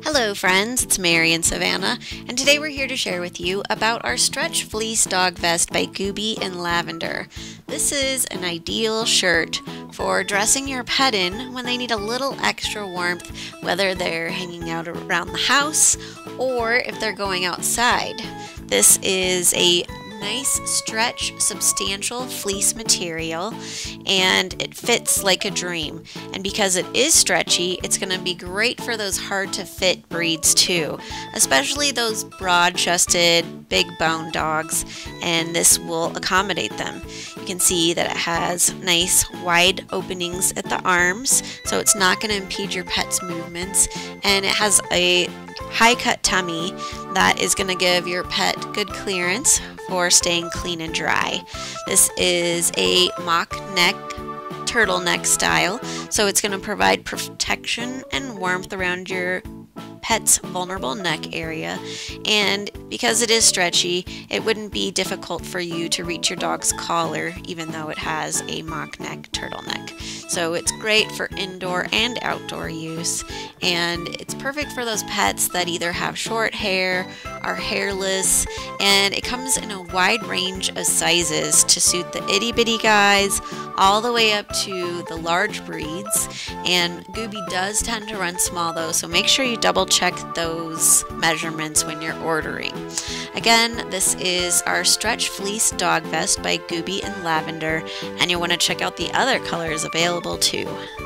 Hello friends, it's Mary and Savannah, and today we're here to share with you about our Stretch Fleece Dog Vest by Gooby and Lavender. This is an ideal shirt for dressing your pet in when they need a little extra warmth, whether they're hanging out around the house or if they're going outside. This is a nice stretch substantial fleece material and it fits like a dream, and because it is stretchy it's going to be great for those hard to fit breeds too, especially those broad-chested big bone dogs, and this will accommodate them. You can see that it has nice wide openings at the arms so it's not going to impede your pet's movements, and it has a high cut tummy that is going to give your pet good clearance for staying clean and dry. This is a mock neck turtleneck style, so it's going to provide protection and warmth around your pet's vulnerable neck area, and because it is stretchy it wouldn't be difficult for you to reach your dog's collar even though it has a mock neck turtleneck. So it's great for indoor and outdoor use, and it's perfect for those pets that either have short hair, are hairless, and it comes in a wide range of sizes to suit the itty bitty guys all the way up to the large breeds. And Gooby does tend to run small though, so make sure you double check those measurements when you're ordering. Again, this is our Stretch Fleece Dog Vest by Gooby and Lavender, and you'll want to check out the other colors available too.